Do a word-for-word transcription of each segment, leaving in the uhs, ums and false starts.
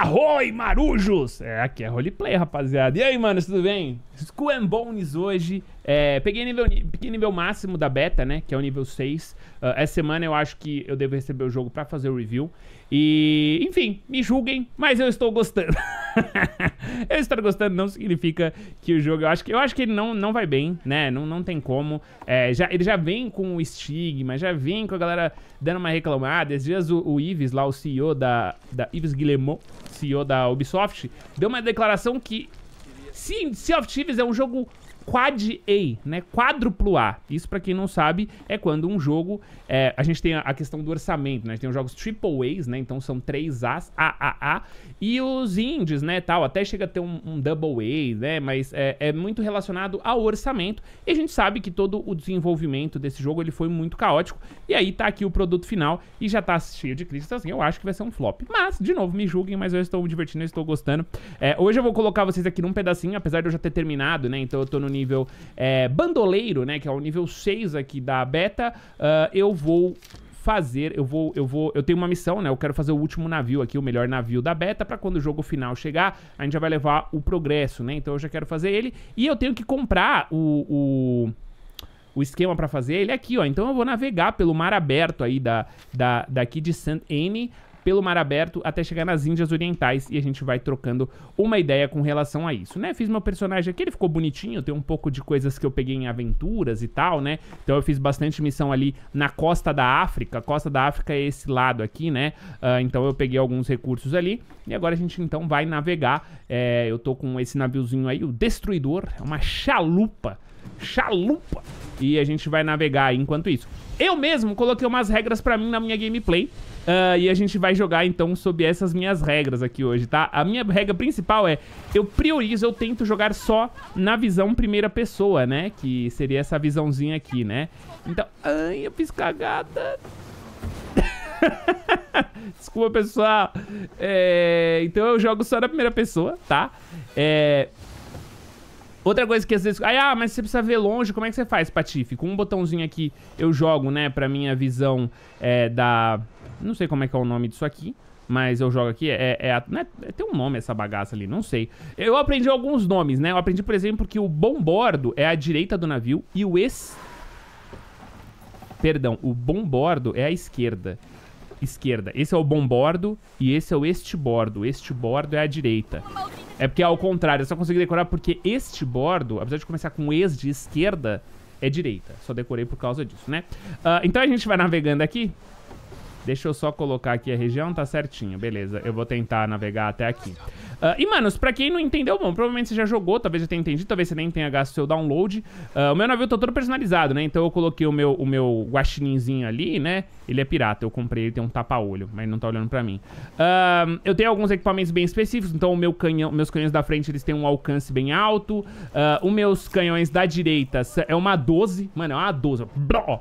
Arroi, marujos! É, aqui é roleplay, rapaziada. E aí, mano, tudo bem? Skull and Bones hoje. É, peguei nível, peguei nível máximo da beta, né? Que é o nível seis. Uh, essa semana eu acho que eu devo receber o jogo pra fazer o review. E, enfim, me julguem, mas eu estou gostando. Eu estar gostando não significa que o jogo... Eu acho que, eu acho que ele não, não vai bem, né? Não, não tem como. É, já, ele já vem com o estigma, já vem com a galera dando uma reclamada. Esses dias o, o Yves, lá o C E O da... da Yves Guillemot, C E O da Ubisoft, deu uma declaração que... Sim, Sea of Thieves é um jogo Quad A, né? Quádruplo A. Isso, pra quem não sabe, é quando um jogo... É, a gente tem a, a questão do orçamento, né? A gente tem os jogos Triple A's, né? Então são três A's, A, A, A. E os indies, né? Tal, até chega a ter um, um Double A, né? Mas é, é muito relacionado ao orçamento. E a gente sabe que todo o desenvolvimento desse jogo, ele foi muito caótico. E aí tá aqui o produto final e já tá cheio de críticas. Assim, eu acho que vai ser um flop. Mas, de novo, me julguem, mas eu estou me divertindo, eu estou gostando. É, hoje eu vou colocar vocês aqui num pedacinho, apesar de eu já ter terminado, né? Então eu tô no nível é, bandoleiro, né? Que é o nível seis aqui da beta. Uh, eu vou fazer, eu vou, eu vou, eu tenho uma missão, né? Eu quero fazer o último navio aqui, o melhor navio da beta, pra quando o jogo final chegar, a gente já vai levar o progresso, né? Então eu já quero fazer ele. E eu tenho que comprar o... o o esquema pra fazer ele aqui, ó. Então eu vou navegar pelo mar aberto aí da, da, daqui de Saint Anne, pelo mar aberto até chegar nas Índias Orientais, e a gente vai trocando uma ideia com relação a isso, né? Fiz meu personagem aqui, ele ficou bonitinho, tem um pouco de coisas que eu peguei em aventuras e tal, né? Então eu fiz bastante missão ali na costa da África. A costa da África é esse lado aqui, né? Uh, então eu peguei alguns recursos ali, e agora a gente então vai navegar. É, eu tô com esse naviozinho aí, o Destruidor, é uma chalupa, chalupa, e a gente vai navegar enquanto isso. Eu mesmo coloquei umas regras pra mim na minha gameplay, uh, e a gente vai jogar então sob essas minhas regras aqui hoje, tá? A minha regra principal é, eu priorizo, eu tento jogar só na visão primeira pessoa, né? Que seria essa visãozinha aqui, né? Então, ai, eu fiz cagada. Desculpa, pessoal. É, então eu jogo só na primeira pessoa, tá? É... Outra coisa que às vezes... Ah, mas você precisa ver longe, como é que você faz, Patife? Com um botãozinho aqui eu jogo, né, pra minha visão é, da... Não sei como é que é o nome disso aqui, mas eu jogo aqui, é, é, é, é tem um nome essa bagaça ali, não sei. Eu aprendi alguns nomes, né? Eu aprendi, por exemplo, que o bombordo é a direita do navio e o es... Perdão, o bombordo é a esquerda. Esquerda. Esse é o bombordo e esse é o estibordo. O estibordo é a direita. É porque é ao contrário, eu só consegui decorar porque este bordo, apesar de começar com ex de esquerda, é direita. Só decorei por causa disso, né? Uh, então a gente vai navegando aqui. Deixa eu só colocar aqui a região, tá certinho, beleza. Eu vou tentar navegar até aqui. Uh, e, manos, pra quem não entendeu, bom, provavelmente você já jogou, talvez já tenha entendido, talvez você nem tenha gasto o seu download. Uh, o meu navio tá todo personalizado, né? Então eu coloquei o meu, o meu guaxininzinho ali, né? Ele é pirata, eu comprei, ele tem um tapa-olho, mas não tá olhando pra mim. Uh, eu tenho alguns equipamentos bem específicos, então o meu canhão, meus canhões da frente, eles têm um alcance bem alto. Uh, os meus canhões da direita é uma doze, mano, é uma doze. Bló!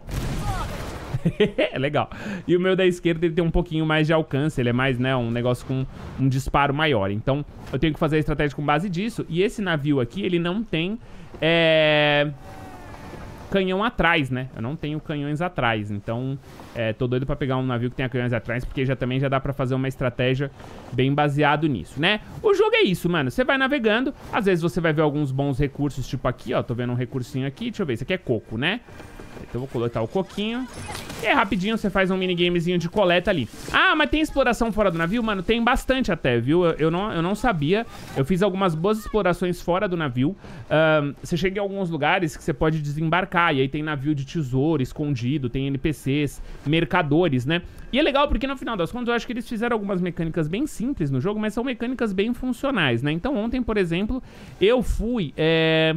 É legal. E o meu da esquerda, ele tem um pouquinho mais de alcance. Ele é mais, né, um negócio com um disparo maior. Então, eu tenho que fazer a estratégia com base disso. E esse navio aqui, ele não tem é... canhão atrás, né? Eu não tenho canhões atrás. Então, é, tô doido pra pegar um navio que tenha canhões atrás, porque já também já dá pra fazer uma estratégia bem baseado nisso, né? O jogo é isso, mano. Você vai navegando. Às vezes você vai ver alguns bons recursos, tipo aqui, ó. Tô vendo um recursinho aqui. Deixa eu ver. Esse aqui é coco, né? Então eu vou coletar o coquinho. E é rapidinho, você faz um minigamezinho de coleta ali. Ah, mas tem exploração fora do navio? Mano, tem bastante até, viu? Eu, eu, não, eu não sabia. Eu fiz algumas boas explorações fora do navio. Um, você chega em alguns lugares que você pode desembarcar. E aí tem navio de tesouro escondido, tem N P Cs, mercadores, né? E é legal porque no final das contas eu acho que eles fizeram algumas mecânicas bem simples no jogo, mas são mecânicas bem funcionais, né? Então ontem, por exemplo, eu fui... É...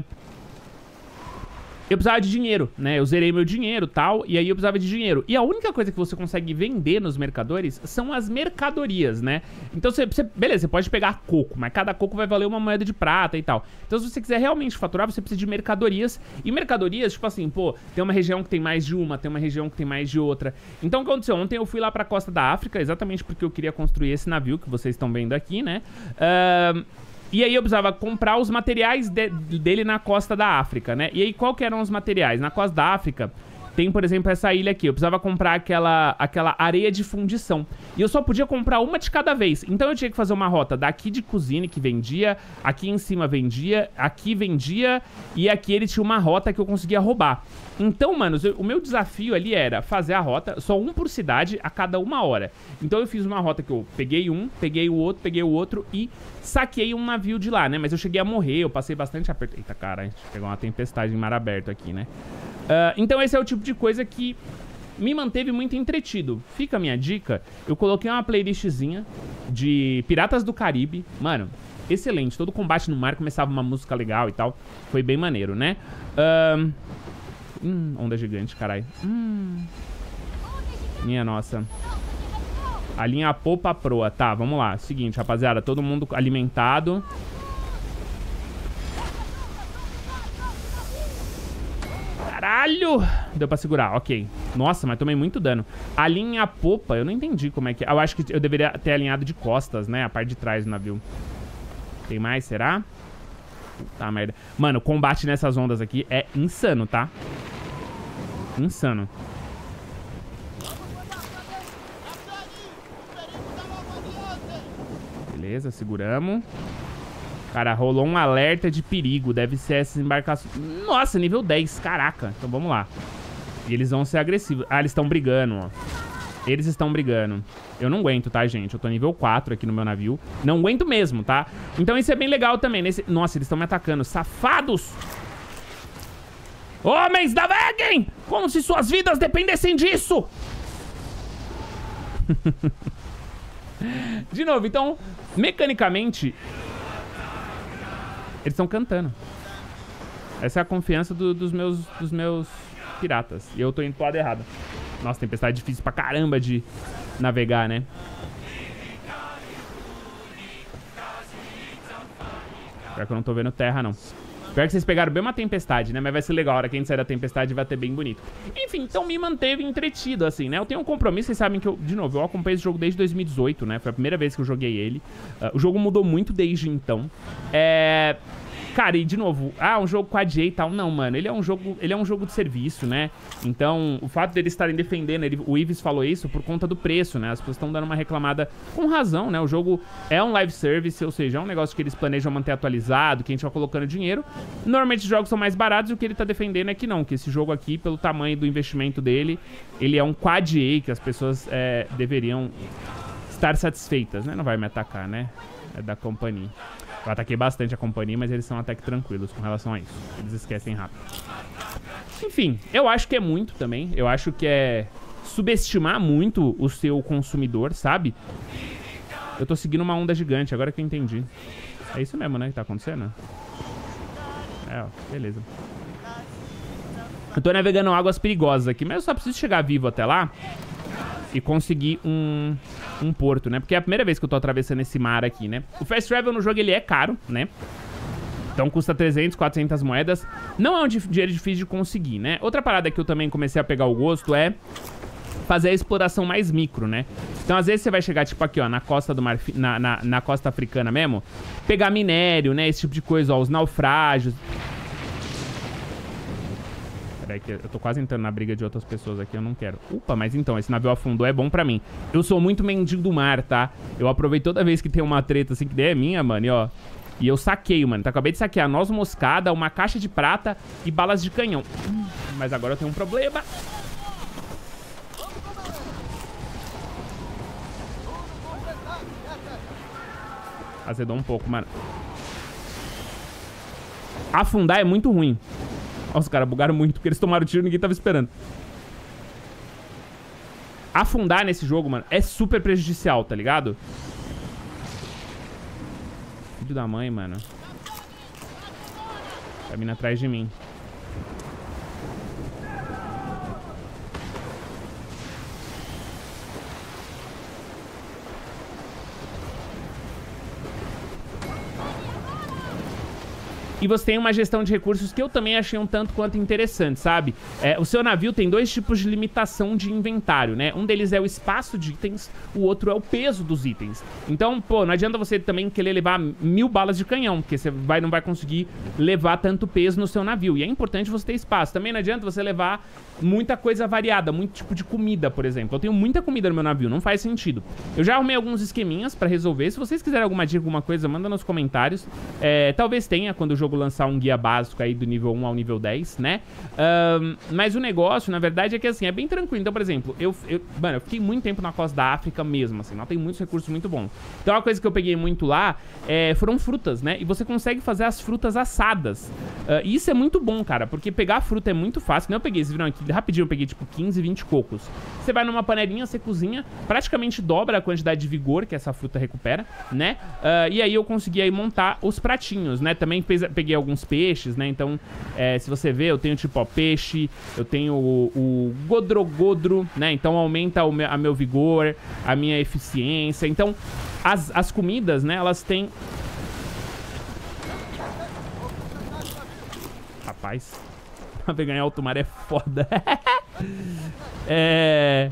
Eu precisava de dinheiro, né? Eu zerei meu dinheiro e tal, e aí eu precisava de dinheiro. E a única coisa que você consegue vender nos mercadores são as mercadorias, né? Então, você, você, beleza, você pode pegar coco, mas cada coco vai valer uma moeda de prata e tal. Então, se você quiser realmente faturar, você precisa de mercadorias. E mercadorias, tipo assim, pô, tem uma região que tem mais de uma, tem uma região que tem mais de outra. Então, o que aconteceu? Ontem eu fui lá pra costa da África, exatamente porque eu queria construir esse navio que vocês estão vendo aqui, né? Ahn... Uh... E aí eu precisava comprar os materiais de, dele na costa da África, né? E aí qual que eram os materiais? Na costa da África tem, por exemplo, essa ilha aqui. Eu precisava comprar aquela, aquela areia de fundição. E eu só podia comprar uma de cada vez. Então eu tinha que fazer uma rota daqui de cozinha que vendia, aqui em cima vendia, aqui vendia, e aqui ele tinha uma rota que eu conseguia roubar. Então, manos, eu, o meu desafio ali era fazer a rota, só um por cidade a cada uma hora. Então eu fiz uma rota que eu peguei um, peguei o outro, peguei o outro e saquei um navio de lá, né? Mas eu cheguei a morrer, eu passei bastante aperto. Eita, cara, a gente pegou uma tempestade em mar aberto aqui, né? Uh, então esse é o tipo de coisa que me manteve muito entretido. Fica a minha dica, eu coloquei uma playlistzinha de Piratas do Caribe. Mano, excelente, todo combate no mar começava uma música legal e tal. Foi bem maneiro, né? Uh, hum, onda gigante, caralho. Hum, minha nossa. A linha popa proa. Tá, vamos lá. Seguinte, rapaziada, todo mundo alimentado. Caralho! Deu pra segurar, ok. Nossa, mas tomei muito dano. A linha popa, eu não entendi como é que é. Eu acho que eu deveria ter alinhado de costas, né? A parte de trás do navio. Tem mais, será? Puta merda. Mano, o combate nessas ondas aqui é insano, tá? Insano. Beleza, seguramos. Cara, rolou um alerta de perigo. Deve ser essa embarcação. Nossa, nível dez, caraca. Então vamos lá. E eles vão ser agressivos. Ah, eles estão brigando, ó. Eles estão brigando. Eu não aguento, tá, gente? Eu tô nível quatro aqui no meu navio. Não aguento mesmo, tá? Então isso é bem legal também. Nesse... Nossa, eles estão me atacando. Safados! Homens da Vegen! Como se suas vidas dependessem disso! De novo, então, mecanicamente... Eles estão cantando. Essa é a confiança do, dos, meus, dos meus piratas. E eu tô indo pro lado errado. Nossa, tempestade difícil pra caramba de navegar, né? Pior que eu não tô vendo terra, não. Pior que vocês pegaram bem uma tempestade, né? Mas vai ser legal, a hora que a gente sair da tempestade vai ter bem bonito. Enfim, então me manteve entretido, assim, né? Eu tenho um compromisso, vocês sabem que eu, de novo, eu acompanho esse jogo desde dois mil e dezoito, né? Foi a primeira vez que eu joguei ele. Uh, o jogo mudou muito desde então. É... Cara, e de novo, ah, um jogo com a J e tal. Não, mano, ele é um jogo, ele é um jogo de serviço, né? Então, o fato deles estarem defendendo, ele, o Ives falou isso por conta do preço, né? As pessoas estão dando uma reclamada com razão, né? O jogo é um live service, ou seja, é um negócio que eles planejam manter atualizado, que a gente vai colocando dinheiro. Normalmente os jogos são mais baratos e o que ele tá defendendo é que não, que esse jogo aqui, pelo tamanho do investimento dele, ele é um quad A, que as pessoas é, deveriam estar satisfeitas, né? Não vai me atacar, né? É da companhia. Eu ataquei bastante a companhia, mas eles são até que tranquilos com relação a isso. Eles esquecem rápido. Enfim, eu acho que é muito também. Eu acho que é subestimar muito o seu consumidor, sabe? Eu tô seguindo uma onda gigante, agora que eu entendi. É isso mesmo, né, que tá acontecendo? É, ó, beleza. Eu tô navegando águas perigosas aqui, mas eu só preciso chegar vivo até lá e conseguir um, um porto, né? Porque é a primeira vez que eu tô atravessando esse mar aqui, né? O Fast Travel no jogo, ele é caro, né? Então custa trezentas, quatrocentas moedas. Não é um dinheiro difícil de conseguir, né? Outra parada que eu também comecei a pegar o gosto é fazer a exploração mais micro, né? Então às vezes você vai chegar, tipo aqui, ó, na costa do mar, na, na, na costa africana mesmo, pegar minério, né? Esse tipo de coisa, ó, os naufrágios. Peraí que eu tô quase entrando na briga de outras pessoas aqui, eu não quero. Opa, mas então, esse navio afundou, é bom pra mim. Eu sou muito mendigo do mar, tá? Eu aproveito toda vez que tem uma treta assim, que daí é minha, mano, e ó. E eu saqueio, mano. Então, acabei de saquear noz moscada, uma caixa de prata e balas de canhão. Hum, mas agora eu tenho um problema. Azedou um pouco, mano. Afundar é muito ruim. Nossa, os caras bugaram muito, porque eles tomaram tiro e ninguém tava esperando. Afundar nesse jogo, mano, é super prejudicial, tá ligado? Filho da mãe, mano. Tá vindo atrás de mim. E você tem uma gestão de recursos que eu também achei um tanto quanto interessante, sabe? É, o seu navio tem dois tipos de limitação de inventário, né? Um deles é o espaço de itens, o outro é o peso dos itens. Então, pô, não adianta você também querer levar mil balas de canhão, porque você vai, não vai conseguir levar tanto peso no seu navio. E é importante você ter espaço. Também não adianta você levar muita coisa variada, muito tipo de comida, por exemplo. Eu tenho muita comida no meu navio, não faz sentido. Eu já arrumei alguns esqueminhas pra resolver. Se vocês quiserem alguma dica, alguma coisa, manda nos comentários. É, talvez tenha quando o jogo lançar um guia básico aí do nível um ao nível dez, né? Um, mas o negócio, na verdade, é que assim, é bem tranquilo. Então, por exemplo, eu, eu, mano, eu fiquei muito tempo na costa da África mesmo, assim, lá tem muitos recursos muito bons. Então, uma coisa que eu peguei muito lá é, foram frutas, né? E você consegue fazer as frutas assadas. Uh, e isso é muito bom, cara, porque pegar a fruta é muito fácil. Não, eu peguei, vocês viram aqui, rapidinho eu peguei tipo quinze, vinte cocos. Você vai numa panelinha, você cozinha, praticamente dobra a quantidade de vigor que essa fruta recupera, né? Uh, e aí eu consegui aí montar os pratinhos, né? Também peguei alguns peixes, né? Então, é, se você ver, eu tenho tipo, ó, peixe, eu tenho o, o godrogodro, né? Então aumenta o meu, a meu vigor, a minha eficiência. Então, as, as comidas, né? Elas têm... Rapaz, navegar em alto mar é foda. É...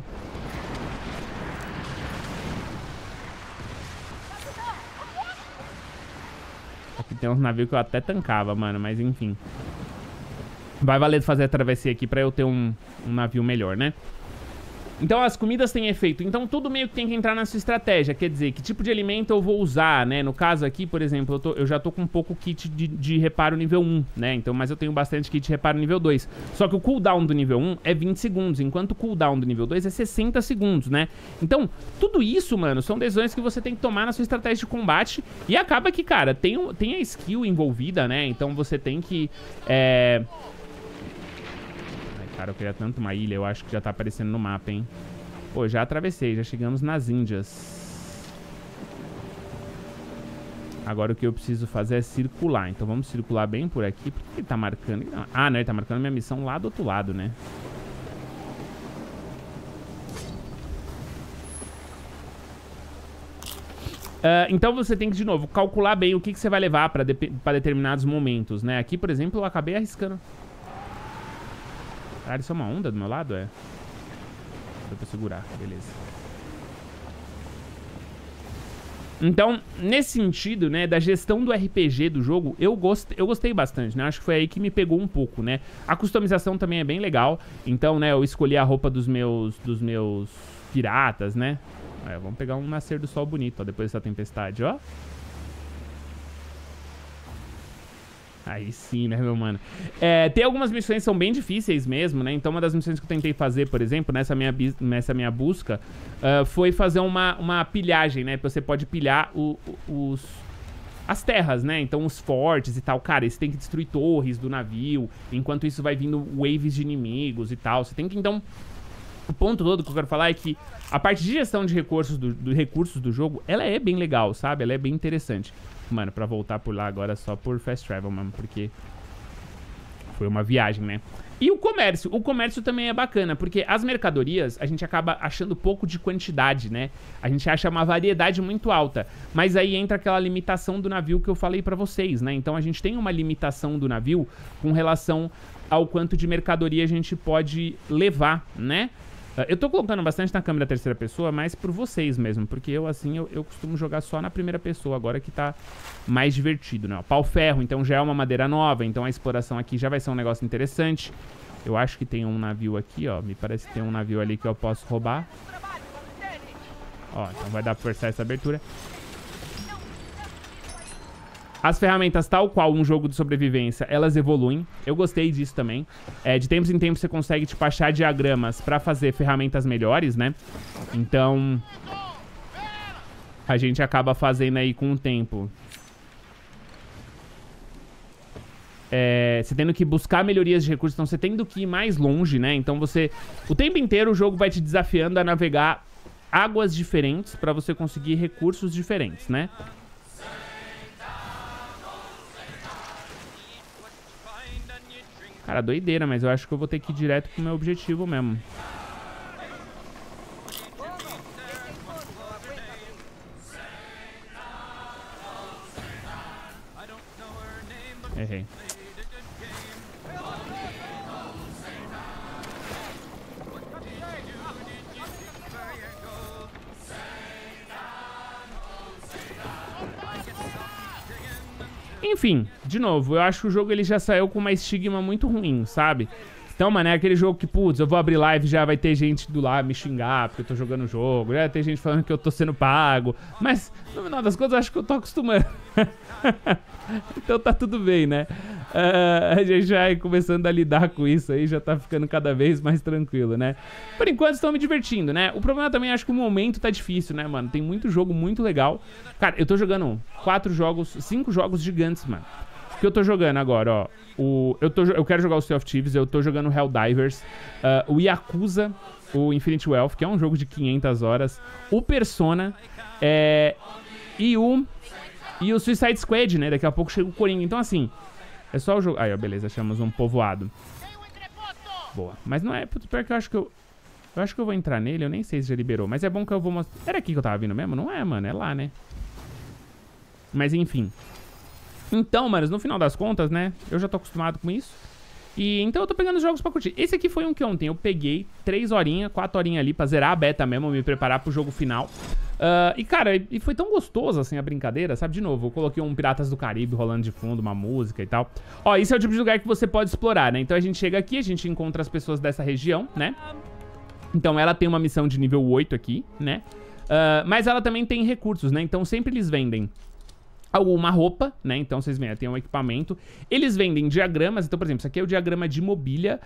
Aqui tem uns navios que eu até tancava, mano, mas enfim. Vai valer fazer a travessia aqui pra eu ter um, um navio melhor, né? Então as comidas têm efeito. Então tudo meio que tem que entrar na sua estratégia. Quer dizer, que tipo de alimento eu vou usar, né? No caso aqui, por exemplo, eu, tô, eu já tô com um pouco kit de, de reparo nível um, né? Então, mas eu tenho bastante kit de reparo nível dois. Só que o cooldown do nível um é vinte segundos, enquanto o cooldown do nível dois é sessenta segundos, né? Então, tudo isso, mano, são decisões que você tem que tomar na sua estratégia de combate. E acaba que, cara, tem, tem a skill envolvida, né? Então você tem que... É... Cara, eu queria tanto uma ilha, eu acho que já tá aparecendo no mapa, hein? Pô, já atravessei, já chegamos nas Índias. Agora o que eu preciso fazer é circular. Então vamos circular bem por aqui. Por que ele tá marcando? Ah, não, ele tá marcando minha missão lá do outro lado, né? Uh, então você tem que, de novo, calcular bem o que, que você vai levar pra, de pra determinados momentos, né? Aqui, por exemplo, eu acabei arriscando... Caralho, isso é uma onda do meu lado, é? Deu pra segurar, beleza. Então, nesse sentido, né, da gestão do R P G do jogo, eu, gost... eu gostei bastante, né? Acho que foi aí que me pegou um pouco, né? A customização também é bem legal. Então, né, eu escolhi a roupa dos meus, dos meus piratas, né? É, vamos pegar um nascer do sol bonito, ó, depois dessa tempestade, ó. Aí sim, né, meu mano? É, tem algumas missões que são bem difíceis mesmo, né? Então uma das missões que eu tentei fazer, por exemplo, nessa minha, nessa minha busca, uh, foi fazer uma, uma pilhagem, né? Você pode pilhar o, os... as terras, né? Então os fortes e tal. Cara, você tem que destruir torres do navio. Enquanto isso vai vindo waves de inimigos e tal. Você tem que, então... O ponto todo que eu quero falar é que a parte de gestão de recursos do, do, recursos do jogo, ela é bem legal, sabe? Ela é bem interessante. Mano, pra voltar por lá agora só por fast travel, mano, porque foi uma viagem, né? E o comércio. O comércio também é bacana, porque as mercadorias a gente acaba achando pouco de quantidade, né? A gente acha uma variedade muito alta. Mas aí entra aquela limitação do navio que eu falei pra vocês, né? Então a gente tem uma limitação do navio com relação ao quanto de mercadoria a gente pode levar, né? Eu tô colocando bastante na câmera terceira pessoa, mas por vocês mesmo, porque eu, assim, eu, eu costumo jogar só na primeira pessoa, agora que tá mais divertido, né? Pau-ferro, então já é uma madeira nova, então a exploração aqui já vai ser um negócio interessante. Eu acho que tem um navio aqui, ó, me parece que tem um navio ali que eu posso roubar. Ó, então vai dar pra forçar essa abertura. As ferramentas, tal qual um jogo de sobrevivência, elas evoluem. Eu gostei disso também. É, de tempos em tempos você consegue, tipo, achar diagramas pra fazer ferramentas melhores, né? Então, a gente acaba fazendo aí com o tempo. É, você tendo que buscar melhorias de recursos, então você tendo que ir mais longe, né? Então você... O tempo inteiro o jogo vai te desafiando a navegar águas diferentes pra você conseguir recursos diferentes, né? Cara, doideira, mas eu acho que eu vou ter que ir direto pro meu objetivo mesmo. Errei. Enfim, de novo, eu acho que o jogo ele já saiu com uma estigma muito ruim, sabe? Então, mano, é aquele jogo que, putz, eu vou abrir live e já vai ter gente do lado me xingar porque eu tô jogando o jogo, já vai ter gente falando que eu tô sendo pago. Mas, no final das contas, eu acho que eu tô acostumando. Então tá tudo bem, né? Uh, a gente já vai começando a lidar com isso aí, já tá ficando cada vez mais tranquilo, né? Por enquanto, estou me divertindo, né? O problema também, acho que o momento tá difícil, né, mano? Tem muito jogo muito legal. Cara, eu tô jogando quatro jogos, cinco jogos gigantes, mano. O que eu tô jogando agora, ó. O, eu, tô, eu quero jogar o Sea of Thieves, eu tô jogando Helldivers, uh, o Yakuza, o Infinite Wealth, que é um jogo de quinhentas horas, o Persona, é, e, o, e o Suicide Squad, né? Daqui a pouco chega o Coringa. Então, assim, é só o jogo... Aí, ó, beleza, achamos um povoado. Boa. Mas não é... Pior que eu acho que eu... Eu acho que eu vou entrar nele, eu nem sei se já liberou, mas é bom que eu vou mostrar... Era aqui que eu tava vindo mesmo? Não é, mano, é lá, né? Mas, enfim... Então, manos, no final das contas, né, eu já tô acostumado com isso. E então eu tô pegando os jogos pra curtir. Esse aqui foi um que ontem eu peguei três horinhas, quatro horinhas ali pra zerar a beta mesmo, me preparar pro jogo final. Uh, e, cara, e foi tão gostoso, assim, a brincadeira, sabe? De novo, eu coloquei um Piratas do Caribe rolando de fundo, uma música e tal. Ó, esse é o tipo de lugar que você pode explorar, né? Então a gente chega aqui, a gente encontra as pessoas dessa região, né? Então ela tem uma missão de nível oito aqui, né? Uh, mas ela também tem recursos, né? Então sempre eles vendem uma roupa, né? Então vocês veem, tem um equipamento. Eles vendem diagramas. Então, por exemplo, isso aqui é o diagrama de mobília.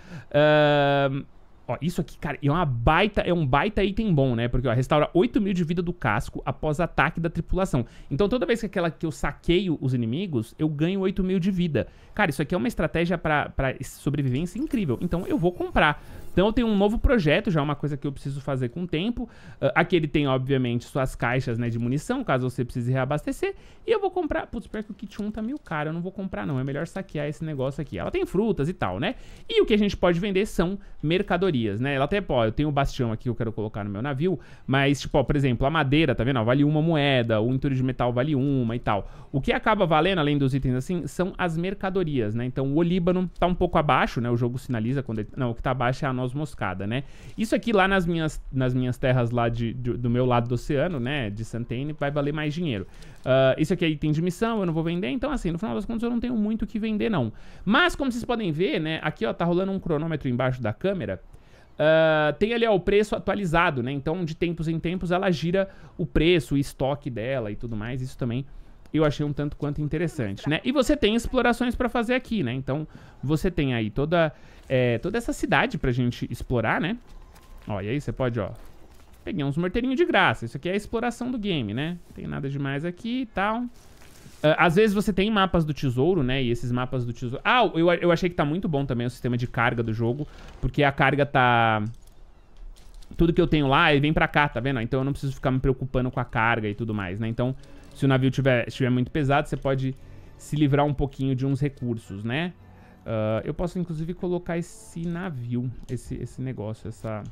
Uh, ó, isso aqui, cara, é uma baita, é um baita item bom, né? Porque, ó, restaura oito mil de vida do casco após ataque da tripulação. Então, toda vez que aquela que eu saqueio os inimigos, eu ganho oito mil de vida. Cara, isso aqui é uma estratégia pra, pra sobrevivência incrível. Então, eu vou comprar. Então eu tenho um novo projeto, já é uma coisa que eu preciso fazer com o tempo. Uh, aqui ele tem, obviamente, suas caixas, né, de munição, caso você precise reabastecer. E eu vou comprar... Putz, pior que o kit um tá meio caro, eu não vou comprar não. É melhor saquear esse negócio aqui. Ela tem frutas e tal, né? E o que a gente pode vender são mercadorias, né? Ela até, pô, eu tenho o bastião aqui que eu quero colocar no meu navio. Mas, tipo, ó, por exemplo, a madeira, tá vendo? Ó, vale uma moeda, o entulho de metal vale uma e tal. O que acaba valendo, além dos itens assim, são as mercadorias, né? Então o olíbano tá um pouco abaixo, né? O jogo sinaliza quando ele... Não, o que tá abaixo é a noz moscada, né? Isso aqui lá nas minhas, nas minhas terras lá de, de, do meu lado do oceano, né? De Santaine, vai valer mais dinheiro. Uh, isso aqui é item de missão, eu não vou vender. Então, assim, no final das contas eu não tenho muito o que vender, não. Mas, como vocês podem ver, né? Aqui, ó, tá rolando um cronômetro embaixo da câmera. Uh, tem ali, ó, o preço atualizado, né? Então, de tempos em tempos, ela gira o preço, o estoque dela e tudo mais. Isso também eu achei um tanto quanto interessante, né? E você tem explorações pra fazer aqui, né? Então, você tem aí toda, é, toda essa cidade pra gente explorar, né? Ó, e aí você pode, ó... Peguei uns morteirinhos de graça. Isso aqui é a exploração do game, né? Não tem nada demais aqui e tal. Uh, às vezes você tem mapas do tesouro, né? E esses mapas do tesouro... Ah, eu, eu achei que tá muito bom também o sistema de carga do jogo. Porque a carga tá... Tudo que eu tenho lá, ele vem pra cá, tá vendo? Então eu não preciso ficar me preocupando com a carga e tudo mais, né? Então... Se o navio tiver, estiver muito pesado, você pode se livrar um pouquinho de uns recursos, né? Uh, eu posso, inclusive, colocar esse navio, esse, esse negócio, essa,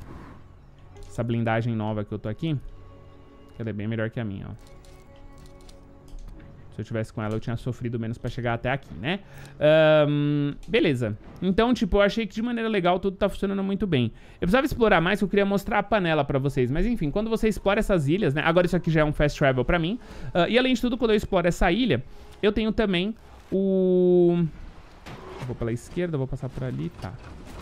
essa blindagem nova que eu tô aqui. Que ela é bem melhor que a minha, ó. Se eu tivesse com ela, eu tinha sofrido menos pra chegar até aqui, né? Um, beleza. Então, tipo, eu achei que de maneira legal tudo tá funcionando muito bem. Eu precisava explorar mais, que eu queria mostrar a panela pra vocês. Mas, enfim, quando você explora essas ilhas, né? Agora isso aqui já é um fast travel pra mim. Uh, e, além de tudo, quando eu exploro essa ilha, eu tenho também o... Eu vou pela esquerda, vou passar por ali, tá.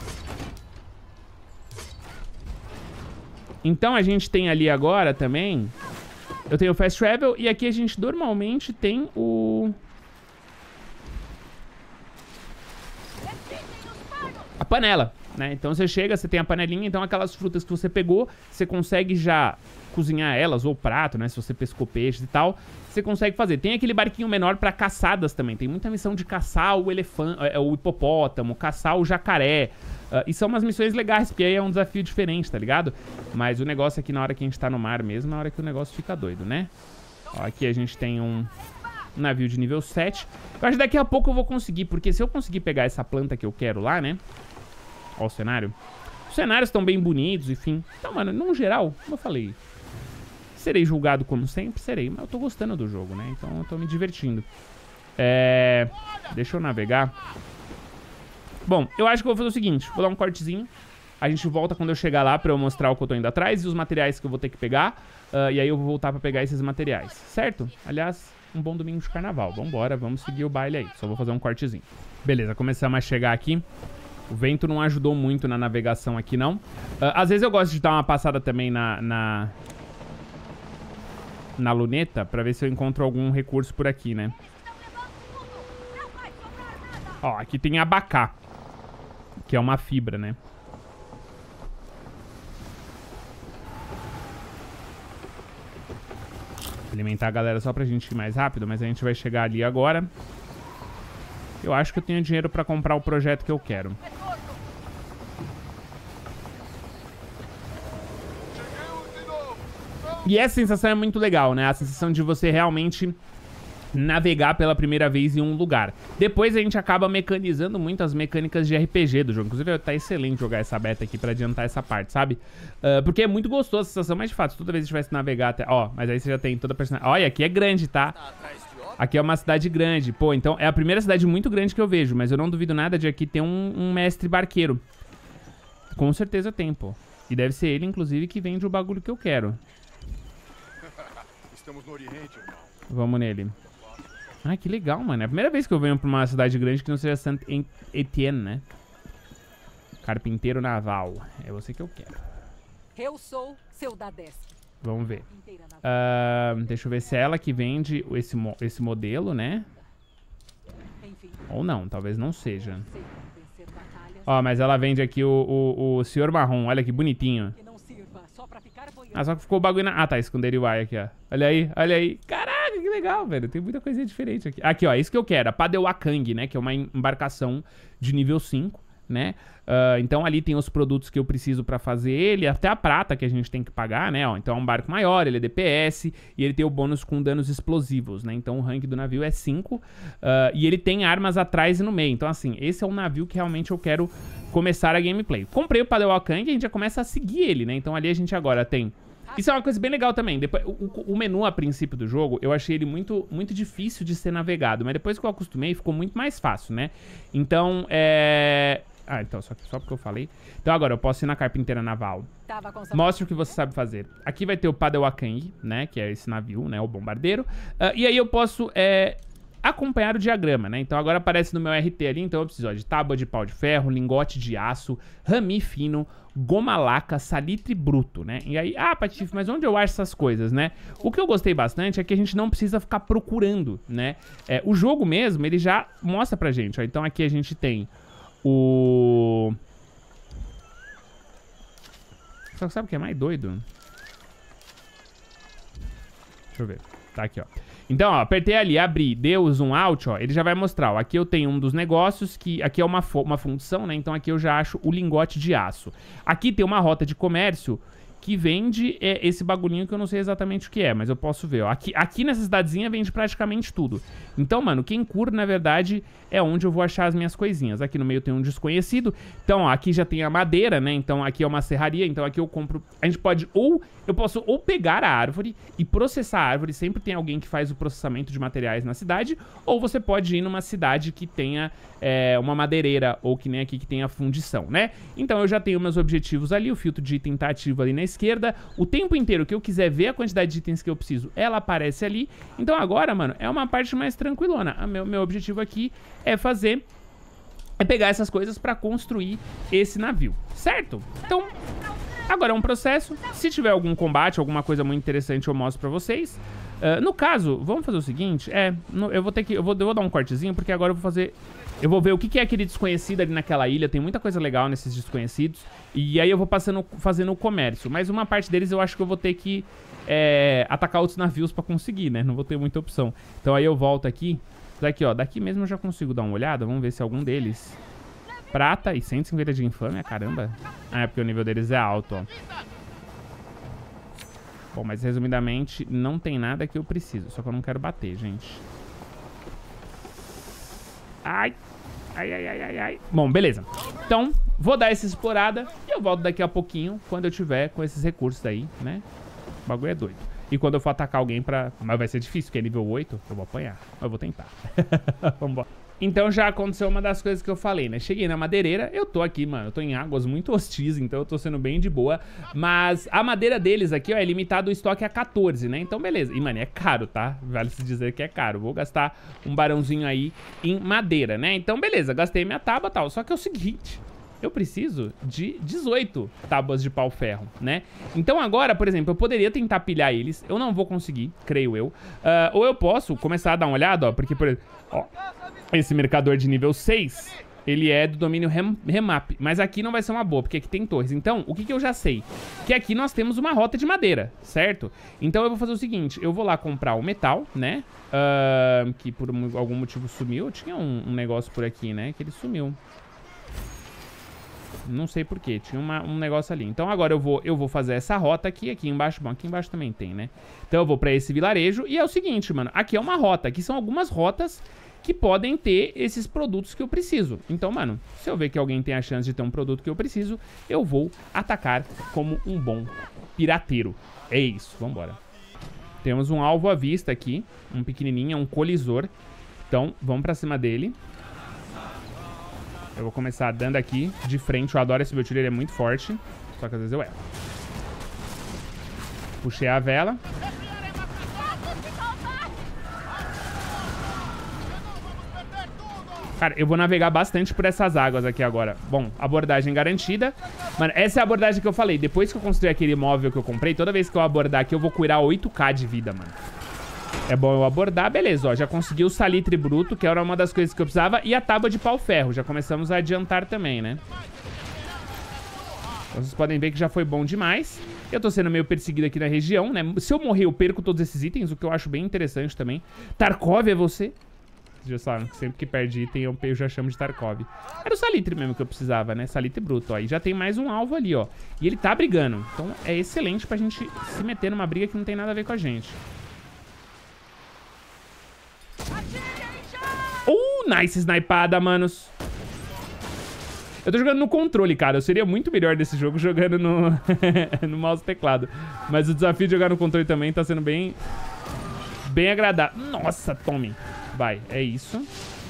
Então, a gente tem ali agora também... Eu tenho o Fast Travel e aqui a gente normalmente tem o... A panela, né? Então você chega, você tem a panelinha, então aquelas frutas que você pegou, você consegue já cozinhar elas, ou prato, né? Se você pescou peixes e tal, você consegue fazer. Tem aquele barquinho menor pra caçadas também. Tem muita missão de caçar o elefante, o hipopótamo, caçar o jacaré. Uh, e são umas missões legais, porque aí é um desafio diferente, tá ligado? Mas o negócio aqui na hora que a gente tá no mar mesmo, na hora que o negócio fica doido, né? Ó, aqui a gente tem um navio de nível sete. Eu acho que daqui a pouco eu vou conseguir, porque se eu conseguir pegar essa planta que eu quero lá, né? Ó o cenário. Os cenários estão bem bonitos, enfim. Então, mano, no geral, como eu falei, serei julgado como sempre, serei. Mas eu tô gostando do jogo, né? Então eu tô me divertindo. É... Deixa eu navegar. Bom, eu acho que eu vou fazer o seguinte. Vou dar um cortezinho. A gente volta quando eu chegar lá pra eu mostrar o que eu tô indo atrás e os materiais que eu vou ter que pegar. Uh, e aí eu vou voltar pra pegar esses materiais, certo? Aliás, um bom domingo de carnaval. Vambora, vamos seguir o baile aí. Só vou fazer um cortezinho. Beleza, começamos a chegar aqui. O vento não ajudou muito na navegação aqui, não. Uh, às vezes eu gosto de dar uma passada também na... Na, na luneta pra ver se eu encontro algum recurso por aqui, né? Ó, aqui tem abacá. Que é uma fibra, né? Alimentar a galera só pra gente ir mais rápido, mas a gente vai chegar ali agora. Eu acho que eu tenho dinheiro pra comprar o projeto que eu quero. E essa sensação é muito legal, né? A sensação de você realmente navegar pela primeira vez em um lugar. Depois a gente acaba mecanizando muito as mecânicas de R P G do jogo. Inclusive tá excelente jogar essa beta aqui pra adiantar essa parte, sabe? Uh, porque é muito gostoso a sensação, mas de fato, toda vez que tivesse navegar até... Ó, mas aí você já tem toda a personagem... Olha, aqui é grande, tá? Aqui é uma cidade grande. Pô, então é a primeira cidade muito grande que eu vejo, mas eu não duvido nada de aqui ter um, um mestre barqueiro. Com certeza tem, pô. E deve ser ele, inclusive, que vende o bagulho que eu quero. Estamos no Oriente, irmão. Vamos nele. Ah, que legal, mano. É a primeira vez que eu venho pra uma cidade grande que não seja Saint-Étienne, né? Carpinteiro naval. É você que eu quero. Eu sou seu Dadesque. Vamos ver. Uh, deixa eu ver se é ela que vende esse, mo esse modelo, né? Ou não, talvez não seja. Ó, mas ela vende aqui o, o, o senhor marrom. Olha que bonitinho. Ah, só que ficou o bagulho na... Ah, tá, esconder o aqui, ó. Olha aí, olha aí. Caraca, que legal, velho. Tem muita coisinha diferente aqui. Aqui, ó, isso que eu quero. A Padewakang, né? Que é uma embarcação de nível cinco, né? Uh, então ali tem os produtos que eu preciso pra fazer ele. Até a prata que a gente tem que pagar, né? Ó, então é um barco maior, ele é D P S. E ele tem o bônus com danos explosivos, né? Então o rank do navio é cinco. Uh, e ele tem armas atrás e no meio. Então assim, esse é um navio que realmente eu quero começar a gameplay. Comprei o Padewakang e a gente já começa a seguir ele, né? Então ali a gente agora tem... Isso é uma coisa bem legal também. Depois, o, o menu a princípio do jogo, eu achei ele muito, muito difícil de ser navegado. Mas depois que eu acostumei, ficou muito mais fácil, né? Então, é... Ah, então, só, só porque eu falei. Então agora, eu posso ir na carpinteira naval. Mostre o que você sabe fazer. Aqui vai ter o Padewakang, né? Que é esse navio, né? O bombardeiro. Uh, e aí eu posso... É... acompanhar o diagrama, né? Então agora aparece no meu R T ali, então eu preciso ó, de tábua de pau de ferro, lingote de aço, rami fino, goma laca, salitre bruto, né? E aí, ah, Patife, mas onde eu acho essas coisas, né? O que eu gostei bastante é que a gente não precisa ficar procurando, né? É, o jogo mesmo, ele já mostra pra gente, ó. Então aqui a gente tem o... Só que sabe o que é mais doido? Deixa eu ver. Tá aqui, ó. Então, ó, apertei ali, abri, deu o zoom out, ó, ele já vai mostrar, ó, aqui eu tenho um dos negócios que, aqui é uma, uma função, né, então aqui eu já acho o lingote de aço. Aqui tem uma rota de comércio que vende é, esse bagulhinho que eu não sei exatamente o que é, mas eu posso ver, ó, aqui, aqui nessa cidadezinha vende praticamente tudo. Então, mano, quem cura, na verdade, é onde eu vou achar as minhas coisinhas. Aqui no meio tem um desconhecido, então, ó, aqui já tem a madeira, né, então aqui é uma serraria, então aqui eu compro, a gente pode ou... Eu posso ou pegar a árvore e processar a árvore, sempre tem alguém que faz o processamento de materiais na cidade, ou você pode ir numa cidade que tenha é, uma madeireira, ou que nem aqui que tenha fundição, né? Então eu já tenho meus objetivos ali, o filtro de item tá ativo ali na esquerda, o tempo inteiro que eu quiser ver a quantidade de itens que eu preciso, ela aparece ali. Então agora, mano, é uma parte mais tranquilona. O meu, meu objetivo aqui é fazer... é pegar essas coisas pra construir esse navio, certo? Então... agora é um processo, se tiver algum combate, alguma coisa muito interessante eu mostro pra vocês. Uh, no caso, vamos fazer o seguinte, é, no, eu vou ter que, eu vou, eu vou dar um cortezinho, porque agora eu vou fazer, eu vou ver o que, que é aquele desconhecido ali naquela ilha, tem muita coisa legal nesses desconhecidos, e aí eu vou passando, fazendo o comércio, mas uma parte deles eu acho que eu vou ter que é, atacar outros navios pra conseguir, né, não vou ter muita opção. Então aí eu volto aqui, daqui ó, daqui mesmo eu já consigo dar uma olhada, vamos ver se algum deles... Prata e cento e cinquenta de infâmia, caramba. Ah, é porque o nível deles é alto, ó. Bom, mas resumidamente, não tem nada que eu preciso. Só que eu não quero bater, gente. Ai. Ai, ai, ai, ai, ai. Bom, beleza. Então, vou dar essa explorada e eu volto daqui a pouquinho, quando eu tiver com esses recursos aí, né? O bagulho é doido. E quando eu for atacar alguém pra... Mas vai ser difícil, porque é nível oito. Eu vou apanhar. Mas eu vou tentar. Vambora. Então já aconteceu uma das coisas que eu falei, né? Cheguei na madeireira, eu tô aqui, mano. Eu tô em águas muito hostis, então eu tô sendo bem de boa. Mas a madeira deles aqui, ó, é limitado o estoque a quatorze, né? Então beleza. E, mano, é caro, tá? Vale se dizer que é caro. Vou gastar um barãozinho aí em madeira, né? Então beleza, gastei minha tábua e tal. Só que é o seguinte... Eu preciso de dezoito tábuas de pau-ferro, né? Então agora, por exemplo, eu poderia tentar pilhar eles. Eu não vou conseguir, creio eu. Uh, ou eu posso começar a dar uma olhada, ó. Porque, por exemplo, ó, esse mercador de nível seis, ele é do domínio rem remap. Mas aqui não vai ser uma boa, porque aqui tem torres. Então, o que, que eu já sei? Que aqui nós temos uma rota de madeira, certo? Então eu vou fazer o seguinte. Eu vou lá comprar o metal, né? Uh, que por algum motivo sumiu. Tinha um, um negócio por aqui, né? Que ele sumiu. Não sei porquê, tinha uma, um negócio ali. Então agora eu vou, eu vou fazer essa rota aqui, aqui embaixo. Bom, aqui embaixo também tem, né? Então eu vou pra esse vilarejo. E é o seguinte, mano, aqui é uma rota. Aqui são algumas rotas que podem ter esses produtos que eu preciso. Então, mano, se eu ver que alguém tem a chance de ter um produto que eu preciso, eu vou atacar como um bom pirateiro. É isso, vambora. Temos um alvo à vista aqui, um pequenininho, um colisor. Então, vamos pra cima dele. Eu vou começar dando aqui, de frente. Eu adoro esse meu tiro, ele é muito forte. Só que às vezes eu erro. Puxei a vela. Cara, eu vou navegar bastante por essas águas aqui agora. Bom, abordagem garantida. Mano, essa é a abordagem que eu falei. Depois que eu construir aquele móvel que eu comprei, toda vez que eu abordar aqui, eu vou curar oito K de vida, mano. É bom eu abordar, beleza, ó, já consegui o salitre bruto, que era uma das coisas que eu precisava, e a tábua de pau-ferro, já começamos a adiantar também, né? Então, vocês podem ver que já foi bom demais. Eu tô sendo meio perseguido aqui na região, né? Se eu morrer, eu perco todos esses itens, o que eu acho bem interessante também. Tarkov é você? Vocês já sabem que sempre que perde item, eu, eu já chamo de Tarkov. Era o salitre mesmo que eu precisava, né? Salitre bruto, ó. E já tem mais um alvo ali, ó. E ele tá brigando, então é excelente pra gente se meter numa briga que não tem nada a ver com a gente. Uh, nice snipada, manos. Eu tô jogando no controle, cara. Eu seria muito melhor desse jogo jogando no, no mouse e teclado. Mas o desafio de jogar no controle também tá sendo bem... Bem agradável. Nossa, tome. Vai, é isso.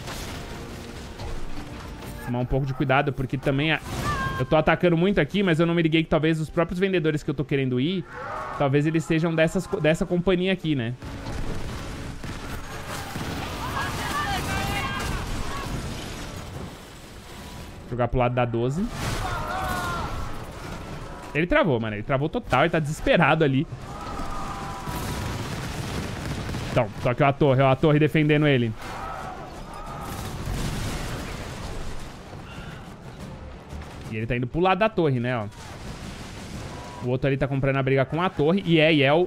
Tomar um pouco de cuidado, porque também... A... Eu tô atacando muito aqui, mas eu não me liguei que talvez os próprios vendedores que eu tô querendo ir... Talvez eles sejam dessas, dessa companhia aqui, né? Jogar pro lado da doze. Ele travou, mano. Ele travou total. Ele tá desesperado ali. Então, só que ó a torre. Ó a torre defendendo ele. E ele tá indo pro lado da torre, né, ó. O outro ali tá comprando a briga com a torre. E é, e é o...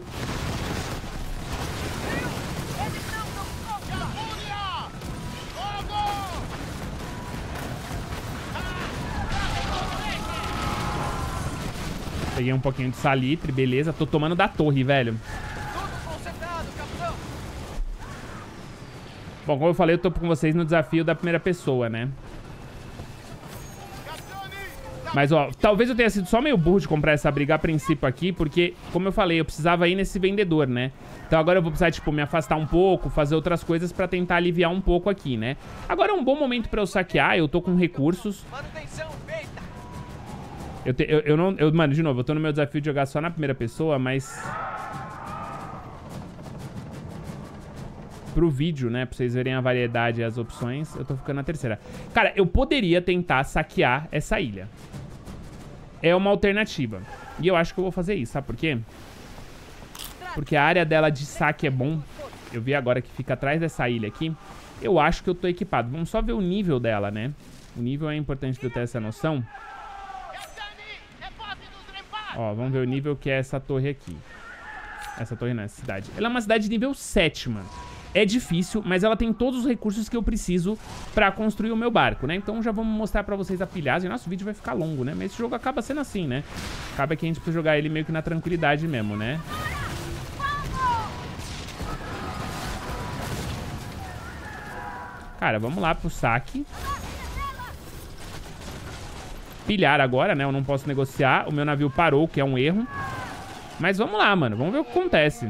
Peguei um pouquinho de salitre, beleza. Tô tomando da torre, velho. Bom, como eu falei, eu tô com vocês no desafio da primeira pessoa, né? Mas, ó, talvez eu tenha sido só meio burro de comprar essa briga a princípio aqui, porque, como eu falei, eu precisava ir nesse vendedor, né? Então agora eu vou precisar, tipo, me afastar um pouco, fazer outras coisas pra tentar aliviar um pouco aqui, né? Agora é um bom momento pra eu saquear, eu tô com recursos. Eu, te, eu, eu não... Eu, mano, de novo, eu tô no meu desafio de jogar só na primeira pessoa, mas... Pro vídeo, né, pra vocês verem a variedade e as opções, eu tô ficando na terceira. Cara, eu poderia tentar saquear essa ilha. É uma alternativa. E eu acho que eu vou fazer isso, sabe por quê? Porque a área dela de saque é bom. Eu vi agora que fica atrás dessa ilha aqui. Eu acho que eu tô equipado. Vamos só ver o nível dela, né? O nível é importante de eu ter essa noção. Ó, vamos ver o nível que é essa torre aqui. Essa torre não, essa cidade. Ela é uma cidade de nível sete, mano. É difícil, mas ela tem todos os recursos que eu preciso pra construir o meu barco, né? Então já vamos mostrar pra vocês a pilhagem. Nosso vídeo vai ficar longo, né? Mas esse jogo acaba sendo assim, né? Acaba que a gente precisa jogar ele meio que na tranquilidade mesmo, né? Cara, vamos lá pro saque. Pilhar agora, né? Eu não posso negociar. O meu navio parou, que é um erro. Mas vamos lá, mano. Vamos ver o que acontece.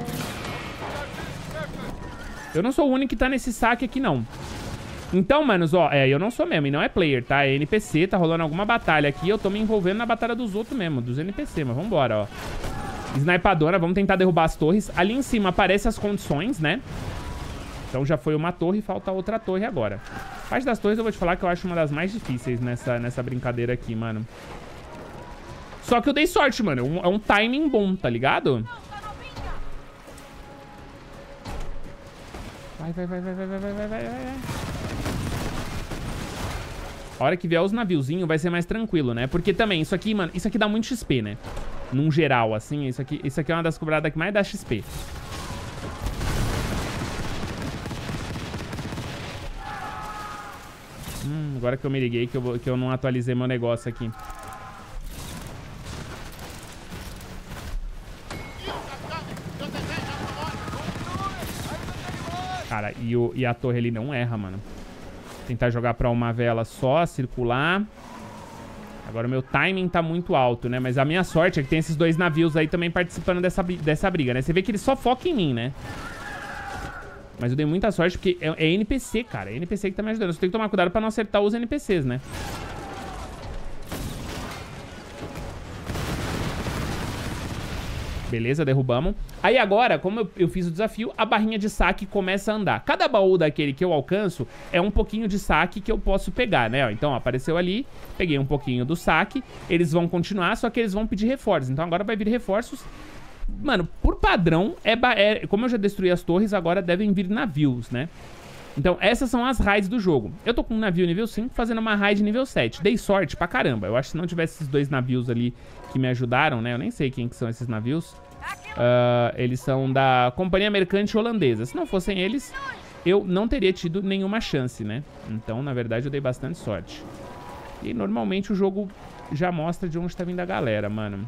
Eu não sou o único que tá nesse saque aqui, não. Então, manos, ó, é, eu não sou mesmo, e não é player, tá? É N P C, tá rolando alguma batalha aqui, eu tô me envolvendo na batalha dos outros mesmo, dos N P C, mas vambora, ó. Snipadora, vamos tentar derrubar as torres. Ali em cima aparecem as condições, né? Então já foi uma torre, falta outra torre agora. A parte das torres eu vou te falar que eu acho uma das mais difíceis nessa, nessa brincadeira aqui, mano. Só que eu dei sorte, mano, é um, é um timing bom, tá ligado? Vai, vai, vai, vai, vai, vai, vai, vai, vai, vai. A hora que vier os naviozinhos vai ser mais tranquilo, né? Porque também, isso aqui, mano, isso aqui dá muito X P, né? Num geral, assim, isso aqui, isso aqui é uma das cobradas que mais dá X P. Hum, agora que eu me liguei que eu, vou, que eu não atualizei meu negócio aqui. Cara, e, o, e a torre ali não erra, mano. Tentar jogar pra uma vela só, circular. Agora o meu timing tá muito alto, né? Mas a minha sorte é que tem esses dois navios aí também participando dessa, dessa briga, né? Você vê que eles só focam em mim, né? Mas eu dei muita sorte porque é, é N P C, cara. É N P C que tá me ajudando. Eu só tenho que tomar cuidado pra não acertar os N P Cs, né? Beleza, derrubamos. Aí agora, como eu, eu fiz o desafio, a barrinha de saque começa a andar. Cada baú daquele que eu alcanço é um pouquinho de saque que eu posso pegar, né? Então, ó, apareceu ali, peguei um pouquinho do saque. Eles vão continuar, só que eles vão pedir reforços. Então agora vai vir reforços. Mano, por padrão, é, é como eu já destruí as torres, agora devem vir navios, né? Então, essas são as raids do jogo. Eu tô com um navio nível cinco fazendo uma raid nível sete. Dei sorte pra caramba. Eu acho que se não tivesse esses dois navios ali que me ajudaram, né? Eu nem sei quem que são esses navios. Uh, eles são da Companhia Mercante Holandesa. Se não fossem eles, eu não teria tido nenhuma chance, né? Então, na verdade, eu dei bastante sorte. E normalmente o jogo já mostra de onde tá vindo a galera, mano.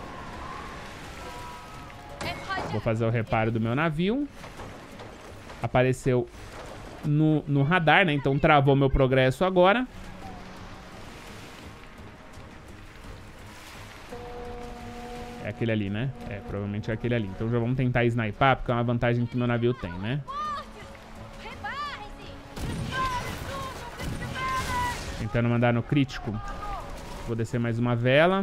Vou fazer o reparo do meu navio. Apareceu no, no radar, né? Então travou meu progresso agora. É aquele ali, né? É, provavelmente é aquele ali. Então já vamos tentar snipar, porque é uma vantagem que meu navio tem, né? Tentando mandar no crítico. Vou descer mais uma vela.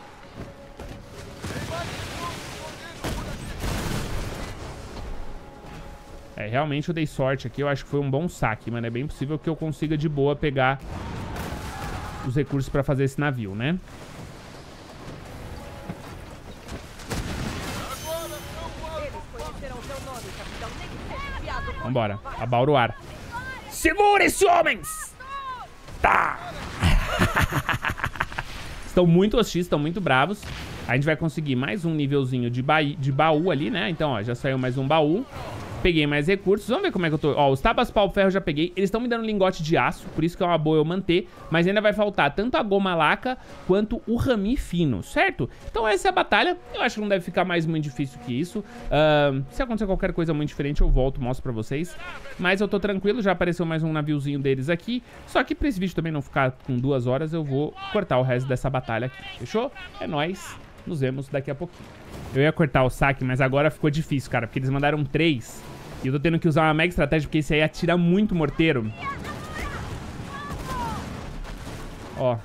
É, realmente eu dei sorte aqui. Eu acho que foi um bom saque, mano. É bem possível que eu consiga de boa pegar os recursos pra fazer esse navio, né? Vambora. Abauroar. Segure-se, homens! Tá! Estão muito hostis, estão muito bravos. A gente vai conseguir mais um nívelzinho de, ba de baú ali, né? Então, ó, já saiu mais um baú. Peguei mais recursos. Vamos ver como é que eu tô. Ó, os tabas pau-ferro eu já peguei. Eles estão me dando lingote de aço, por isso que é uma boa eu manter. Mas ainda vai faltar tanto a goma laca quanto o rami fino, certo? Então essa é a batalha. Eu acho que não deve ficar mais muito difícil que isso. Uh, se acontecer qualquer coisa muito diferente, eu volto, mostro pra vocês. Mas eu tô tranquilo, já apareceu mais um naviozinho deles aqui. Só que pra esse vídeo também não ficar com duas horas, eu vou cortar o resto dessa batalha aqui. Fechou? É nóis. Nos vemos daqui a pouquinho. Eu ia cortar o saque, mas agora ficou difícil, cara. Porque eles mandaram três. E eu tô tendo que usar uma mega estratégia, porque esse aí atira muito morteiro. Ó.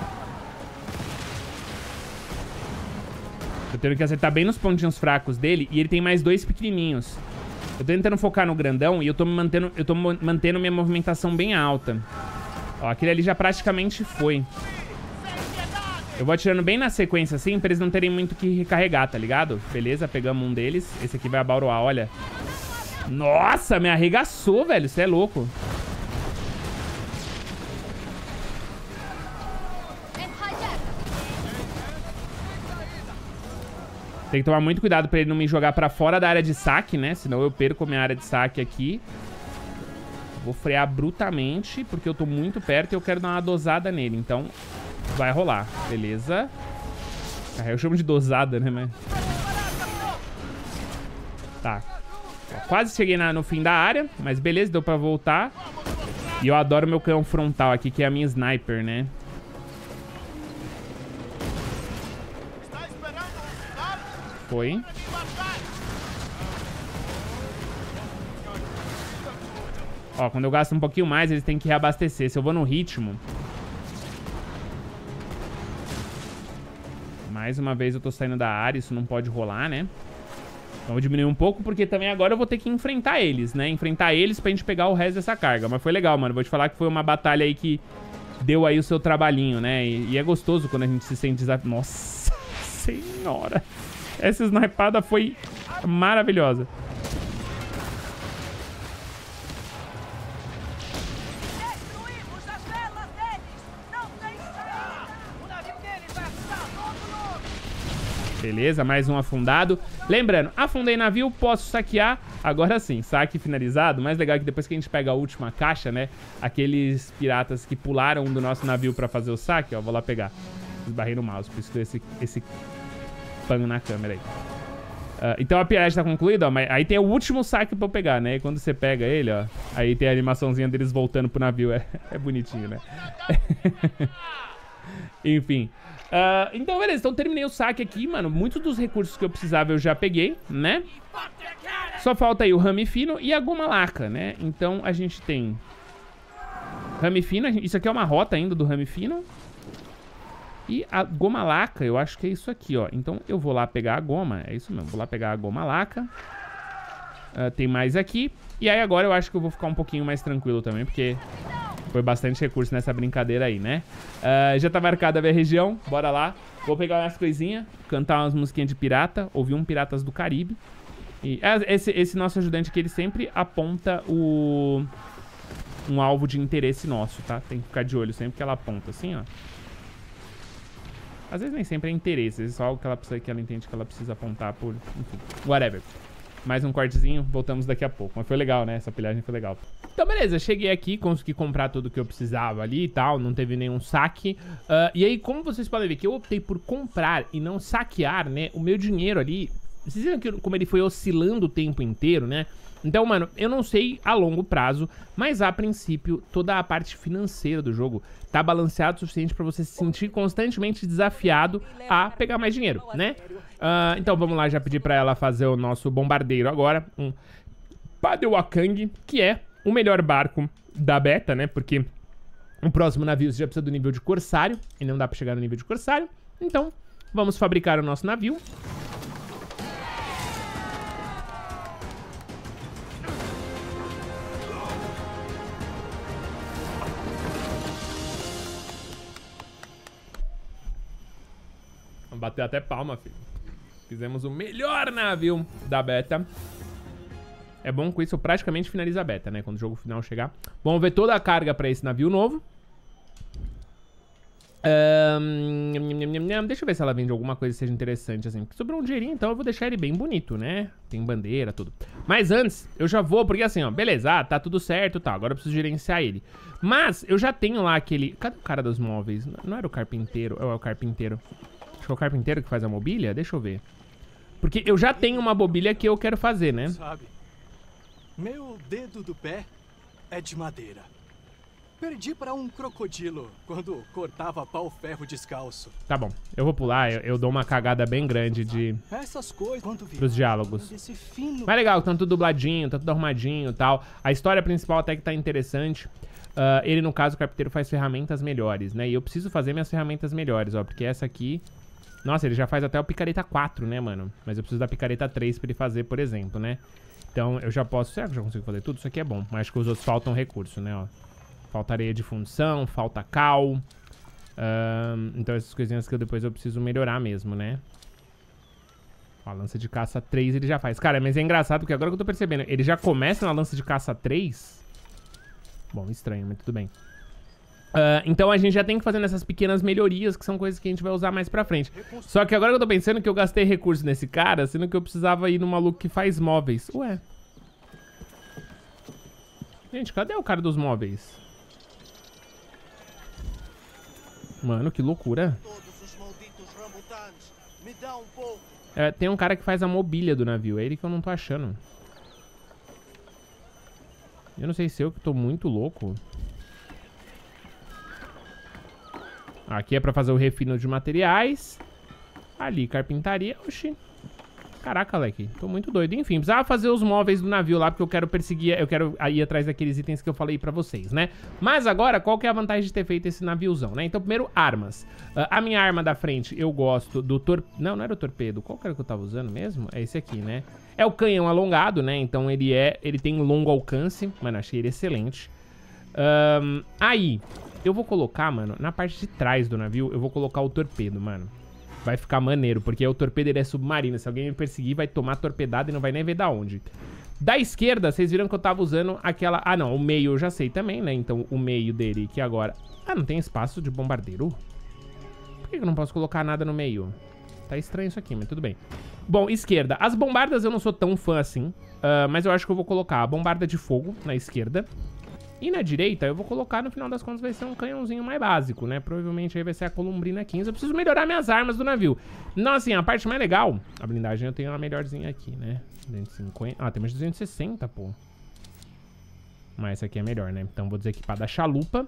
Tô tendo que acertar bem nos pontinhos fracos dele. E ele tem mais dois pequenininhos. Eu tô tentando focar no grandão e eu tô me mantendo, eu tô mantendo minha movimentação bem alta. Ó, aquele ali já praticamente foi. Eu vou atirando bem na sequência assim, pra eles não terem muito que recarregar, tá ligado? Beleza, pegamos um deles. Esse aqui vai abauroar, olha. Nossa, me arregaçou, velho. Você é louco. Tem que tomar muito cuidado pra ele não me jogar pra fora da área de saque, né? Senão eu perco a minha área de saque aqui. Vou frear brutamente, porque eu tô muito perto e eu quero dar uma dosada nele. Então, vai rolar. Beleza. Eu chamo de dosada, né? Mas... Tá. Quase cheguei na, no fim da área, mas beleza, deu pra voltar. E eu adoro meu canhão frontal aqui, que é a minha sniper, né? Foi. Ó, quando eu gasto um pouquinho mais, eles têm que reabastecer. Se eu vou no ritmo... Mais uma vez eu tô saindo da área, isso não pode rolar, né? Então eu vou diminuir um pouco, porque também agora eu vou ter que enfrentar eles, né? Enfrentar eles pra gente pegar o resto dessa carga. Mas foi legal, mano. Vou te falar que foi uma batalha aí que deu aí o seu trabalhinho, né? E, e é gostoso quando a gente se sente desafiado. Nossa senhora! Essa snipada foi maravilhosa. Beleza, mais um afundado. Lembrando, afundei navio, posso saquear. Agora sim, saque finalizado. Mais legal é que depois que a gente pega a última caixa, né? Aqueles piratas que pularam do nosso navio pra fazer o saque, ó. Vou lá pegar. Esbarrei no mouse, por isso que esse, esse pano na câmera aí. Uh, então a piragem tá concluída, ó. Mas aí tem o último saque pra eu pegar, né? E quando você pega ele, ó. Aí tem a animaçãozinha deles voltando pro navio. É, é bonitinho, né? Enfim. Uh, então, beleza. Então, terminei o saque aqui, mano. Muitos dos recursos que eu precisava eu já peguei, né? Só falta aí o rame fino e a goma laca, né? Então, a gente tem rame fino. Isso aqui é uma rota ainda do rame fino. E a goma laca, eu acho que é isso aqui, ó. Então, eu vou lá pegar a goma. É isso mesmo. Vou lá pegar a goma laca. Uh, tem mais aqui. E aí, agora eu acho que eu vou ficar um pouquinho mais tranquilo também, porque... foi bastante recurso nessa brincadeira aí, né? Uh, já tá marcada a minha região. Bora lá. Vou pegar umas coisinhas. Cantar umas musiquinhas de pirata. Ouvir um Piratas do Caribe. E esse, esse nosso ajudante aqui, ele sempre aponta o... um alvo de interesse nosso, tá? Tem que ficar de olho sempre que ela aponta assim, ó. Às vezes nem sempre é interesse. Às vezes é só algo que ela, precisa, que ela entende que ela precisa apontar por... enfim, whatever. Mais um cortezinho, voltamos daqui a pouco. Mas foi legal, né? Essa pilhagem foi legal. Então, beleza. Cheguei aqui, consegui comprar tudo que eu precisava ali e tal. Não teve nenhum saque. Uh, e aí, como vocês podem ver que eu optei por comprar e não saquear, né? O meu dinheiro ali... Vocês viram que, como ele foi oscilando o tempo inteiro, né? Então, mano, eu não sei a longo prazo, mas a princípio, toda a parte financeira do jogo tá balanceado o suficiente pra você se sentir constantemente desafiado a pegar mais dinheiro, né? Uh, então, vamos lá já pedir pra ela fazer o nosso bombardeiro agora, um Padewakang, que é o melhor barco da beta, né? Porque o próximo navio você já precisa do nível de corsário, e não dá pra chegar no nível de corsário. Então, vamos fabricar o nosso navio. Bateu até palma, filho. Fizemos o melhor navio da beta. É bom com isso eu praticamente finalizo a beta, né? Quando o jogo final chegar. Vamos ver toda a carga pra esse navio novo. Um, deixa eu ver se ela vende alguma coisa que seja interessante, assim. Sobrou um dinheirinho, então eu vou deixar ele bem bonito, né? Tem bandeira, tudo. Mas antes, eu já vou, porque assim, ó, beleza, ah, tá tudo certo, tá. Agora eu preciso gerenciar ele. Mas eu já tenho lá aquele... Cadê o cara dos móveis? Não era o carpinteiro? Ou é o carpinteiro? Acho que é o carpinteiro que faz a mobília? Deixa eu ver. Porque eu já tenho uma mobília que eu quero fazer, né? Sabe, meu dedo do pé é de madeira. Perdi para um crocodilo quando cortava pau-ferro descalço. Tá bom, eu vou pular, eu, eu dou uma cagada bem grande de... Essas coisas, quando pros diálogos. fino... Mas legal, tá tudo dubladinho, tá tudo arrumadinho e tal. A história principal até que tá interessante. Uh, ele, no caso, o carpinteiro faz ferramentas melhores, né? E eu preciso fazer minhas ferramentas melhores, ó. Porque essa aqui... Nossa, ele já faz até o picareta quatro, né, mano? Mas eu preciso da picareta três pra ele fazer, por exemplo, né? Então, eu já posso... Será que eu já consigo fazer tudo? Isso aqui é bom. Mas acho que os outros faltam recurso, né, ó. Falta areia de fundição, falta cal. Uh, então, essas coisinhas que eu depois eu preciso melhorar mesmo, né? Ó, a lança de caça três ele já faz. Cara, mas é engraçado porque agora que eu tô percebendo, ele já começa na lança de caça três... Bom, estranho, mas tudo bem. Uh, então a gente já tem que fazer essas pequenas melhorias, que são coisas que a gente vai usar mais pra frente. Só que agora eu tô pensando que eu gastei recurso nesse cara, sendo que eu precisava ir no maluco que faz móveis. Ué. Gente, cadê o cara dos móveis? Mano, que loucura. É, tem um cara que faz a mobília do navio, é ele que eu não tô achando. Eu não sei se eu que tô muito louco. Aqui é pra fazer o refino de materiais. Ali, carpintaria. Oxi. Caraca, Leque, tô muito doido. Enfim, precisava fazer os móveis do navio lá, porque eu quero perseguir, eu quero ir atrás daqueles itens que eu falei pra vocês, né? Mas agora, qual que é a vantagem de ter feito esse naviozão, né? Então, primeiro, armas. Uh, a minha arma da frente, eu gosto do torpedo. Não, não era o torpedo. Qual que era que eu tava usando mesmo? É esse aqui, né? É o canhão alongado, né? Então, ele é, ele tem longo alcance. Mano, achei ele excelente. Um, aí, eu vou colocar, mano, na parte de trás do navio, eu vou colocar o torpedo, mano. Vai ficar maneiro, porque o torpedo ele é submarino. Se alguém me perseguir, vai tomar torpedada e não vai nem ver da onde. Da esquerda, vocês viram que eu tava usando aquela... Ah, não, o meio eu já sei também, né? Então, o meio dele, que agora... Ah, não tem espaço de bombardeiro? Por que eu não posso colocar nada no meio? Tá estranho isso aqui, mas tudo bem. Bom, esquerda. As bombardas eu não sou tão fã assim. Uh, mas eu acho que eu vou colocar a bombarda de fogo na esquerda. E na direita, eu vou colocar, no final das contas, vai ser um canhãozinho mais básico, né? Provavelmente aí vai ser a Columbrina quinze. Eu preciso melhorar minhas armas do navio. Não, assim, a parte mais legal... A blindagem eu tenho uma melhorzinha aqui, né? duzentos e cinquenta... Ah, tem mais duzentos e sessenta, pô. Mas essa aqui é melhor, né? Então vou desequipar da chalupa.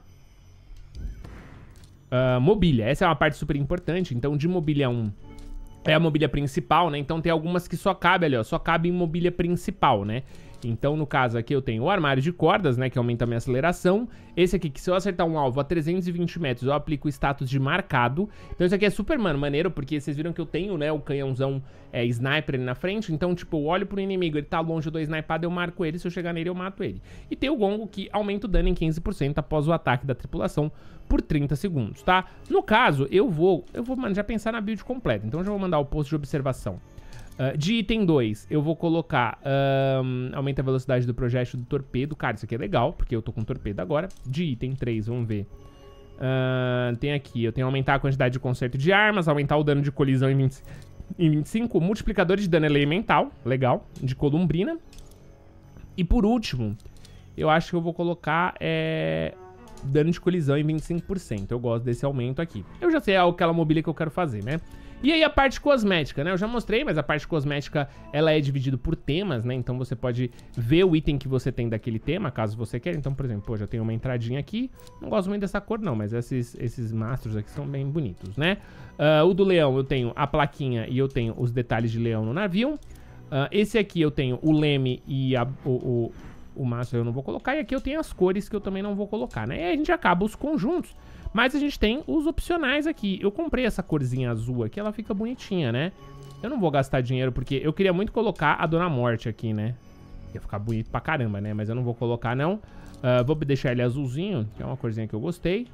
Uh, mobília. Essa é uma parte super importante. Então, de mobília um... É a mobília principal, né? Então tem algumas que só cabe ali, ó. Só cabe em mobília principal, né? Então, no caso aqui, eu tenho o armário de cordas, né? Que aumenta a minha aceleração. Esse aqui, que se eu acertar um alvo a trezentos e vinte metros, eu aplico o status de marcado. Então, isso aqui é super, mano, maneiro, porque vocês viram que eu tenho, né? O canhãozão é, sniper ali na frente. Então, tipo, eu olho pro inimigo, ele tá longe, eu dou snipado, eu marco ele. Se eu chegar nele, eu mato ele. E tem o gongo, que aumenta o dano em quinze por cento após o ataque da tripulação por trinta segundos, tá? No caso, eu vou, eu vou, mano, já pensar na build completa. Então, eu já vou mandar o post de observação. Uh, de item dois, eu vou colocar um, aumenta a velocidade do projétil do torpedo. Cara, isso aqui é legal, porque eu tô com torpedo agora. De item três, vamos ver. Uh, tem aqui, eu tenho aumentar a quantidade de conserto de armas, aumentar o dano de colisão em, vinte, em vinte e cinco, multiplicador de dano elemental, legal, de columbrina. E por último, eu acho que eu vou colocar é, dano de colisão em vinte e cinco por cento. Eu gosto desse aumento aqui. Eu já sei aquela mobília que eu quero fazer, né? E aí a parte cosmética, né? Eu já mostrei, mas a parte cosmética, ela é dividida por temas, né? Então você pode ver o item que você tem daquele tema, caso você queira. Então, por exemplo, pô, já tem uma entradinha aqui. Não gosto muito dessa cor, não, mas esses, esses mastros aqui são bem bonitos, né? Uh, o do leão, eu tenho a plaquinha e eu tenho os detalhes de leão no navio. Uh, esse aqui eu tenho o leme e a, o... o O mastro eu não vou colocar. E aqui eu tenho as cores que eu também não vou colocar, né? E aí a gente acaba os conjuntos. Mas a gente tem os opcionais aqui. Eu comprei essa corzinha azul aqui, ela fica bonitinha, né? Eu não vou gastar dinheiro porque eu queria muito colocar a Dona Morte aqui, né? Ia ficar bonito pra caramba, né? Mas eu não vou colocar, não. Uh, vou deixar ele azulzinho, que é uma corzinha que eu gostei.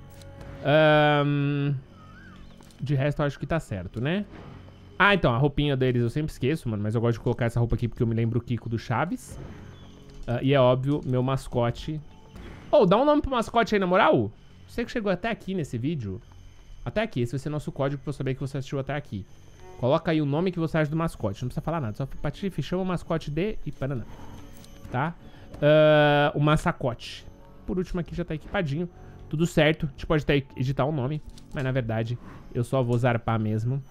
Um... De resto, eu acho que tá certo, né? Ah, então, a roupinha deles eu sempre esqueço, mano. Mas eu gosto de colocar essa roupa aqui porque eu me lembro o Kiko do Chaves. Uh, e é óbvio, meu mascote... Oh, dá um nome pro mascote aí, na moral. Você que chegou até aqui nesse vídeo. Até aqui, esse vai ser nosso código pra eu saber que você assistiu até aqui. Coloca aí o nome que você acha do mascote. Não precisa falar nada, só Patife, chama o mascote de... e paraná. Tá? Uh, o massacote. Por último aqui já tá equipadinho. Tudo certo. A gente pode até editar o nome. Mas na verdade, eu só vou zarpar mesmo.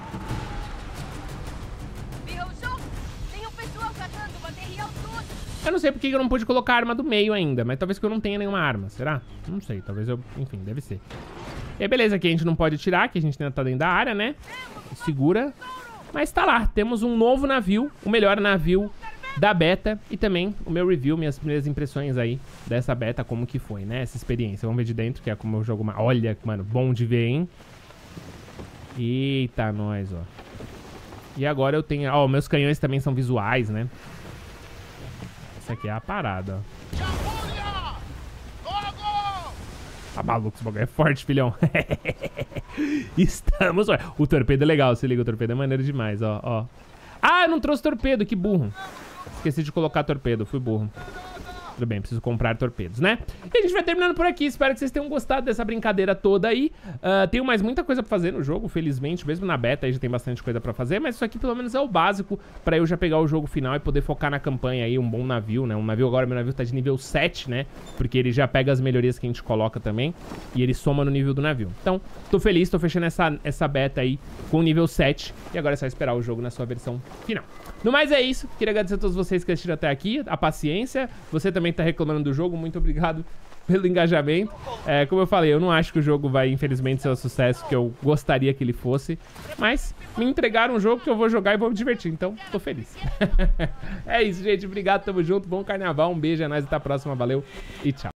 Eu não sei porque eu não pude colocar a arma do meio ainda, mas talvez que eu não tenha nenhuma arma, será? Não sei, talvez eu... Enfim, deve ser. E beleza, aqui a gente não pode tirar, que a gente ainda tá dentro da área, né? Segura. Mas tá lá, temos um novo navio, o melhor navio da beta. E também o meu review, minhas primeiras impressões aí dessa beta, como que foi, né? Essa experiência. Vamos ver de dentro, que é como eu jogo mais... Olha, mano, bom de ver, hein? Eita, nós, ó. E agora eu tenho... Ó, meus canhões também são visuais, né? Essa aqui é a parada, ó. Tá maluco, esse bagulho é forte, filhão. Estamos... O torpedo é legal, se liga, o torpedo é maneiro demais, ó, ó. Ah, eu não trouxe torpedo, que burro. Esqueci de colocar torpedo, fui burro. Tudo bem, preciso comprar torpedos, né? E a gente vai terminando por aqui. Espero que vocês tenham gostado dessa brincadeira toda aí. Uh, tenho mais muita coisa pra fazer no jogo, felizmente. Mesmo na beta aí já tem bastante coisa pra fazer. Mas isso aqui pelo menos é o básico pra eu já pegar o jogo final e poder focar na campanha aí. Um bom navio, né? Um navio agora, meu navio tá de nível sete, né? Porque ele já pega as melhorias que a gente coloca também. E ele soma no nível do navio. Então, tô feliz, tô fechando essa, essa beta aí com nível sete. E agora é só esperar o jogo na sua versão final. No mais é isso. Queria agradecer a todos vocês que assistiram até aqui. A paciência. Você também também tá reclamando do jogo, muito obrigado pelo engajamento. É, como eu falei, eu não acho que o jogo vai, infelizmente, ser o sucesso que eu gostaria que ele fosse. Mas me entregaram um jogo que eu vou jogar e vou me divertir, então tô feliz. É isso, gente. Obrigado, tamo junto. Bom carnaval, um beijo, é nóis, até a próxima. Valeu e tchau.